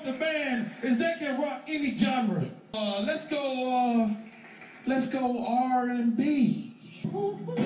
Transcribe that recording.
about the band is they can rock any genre. Let's go R&B.